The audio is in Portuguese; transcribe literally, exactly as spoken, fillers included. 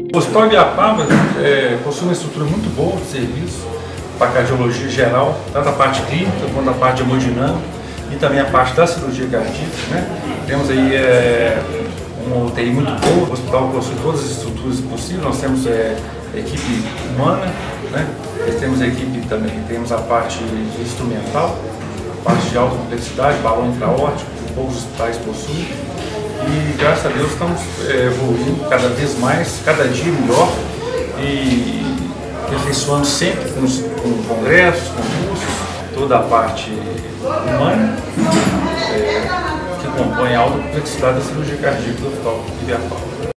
O Hospital Ibiapaba é, possui uma estrutura muito boa de serviço para a cardiologia geral, tanto a parte clínica quanto a parte hemodinâmica e também a parte da cirurgia cardíaca, né? Temos aí é, uma U T I muito boa, o hospital possui todas as estruturas possíveis, nós temos é, equipe humana, né? Nós temos a equipe também, temos a parte instrumental, a parte de alta complexidade, balão intraórtico, que poucos hospitais possuem. E graças a Deus estamos é, evoluindo cada vez mais, cada dia melhor e aperfeiçoando sempre com, os, com congressos, concursos, toda a parte humana é, que compõe a alta complexidade da cirurgia cardíaca do Hospital Ibiapaba.